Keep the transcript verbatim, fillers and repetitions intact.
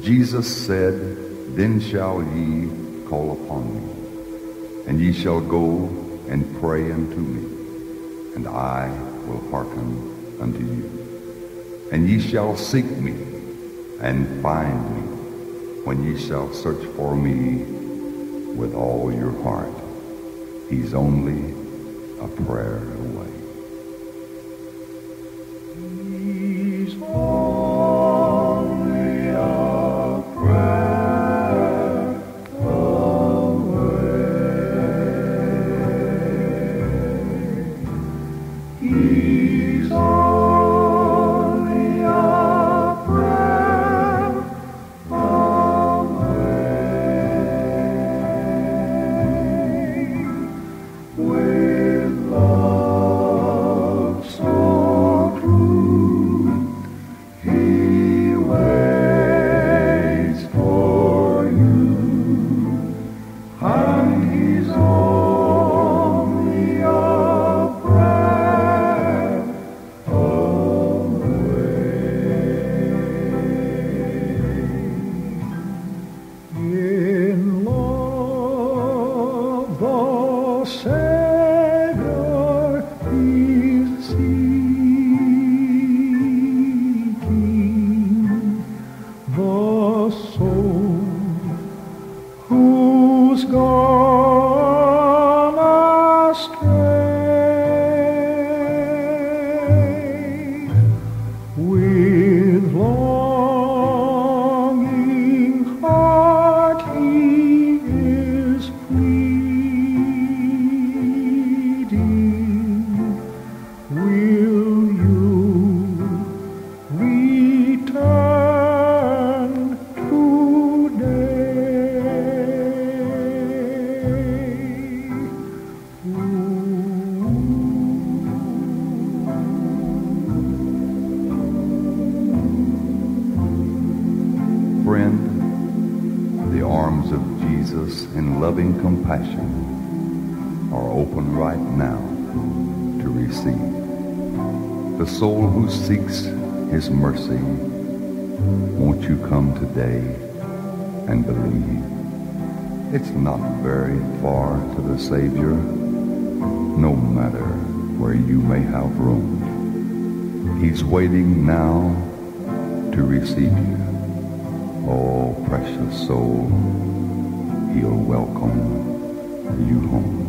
Jesus said, "Then shall ye call upon me, and ye shall go and pray unto me, and I will hearken unto you. And ye shall seek me and find me, when ye shall search for me with all your heart." He's only a prayer away. He's only a prayer away. He's only a prayer away. With love so true, He waits for you, and He's only a prayer away. In love, the Savior is seeking the soul who's gone astray. With longing heart He is pleading, will you return today? Friend, the arms of Jesus in loving compassion are open right now to receive. The soul who seeks His mercy, won't you come today and believe? It's not very far to the Savior, no matter where you may have roamed. He's waiting now to receive you. Oh, precious soul, He'll welcome you home.